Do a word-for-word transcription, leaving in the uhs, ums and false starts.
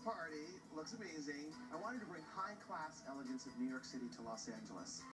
party. Looks amazing. I wanted to bring high-class elegance of New York City to Los Angeles.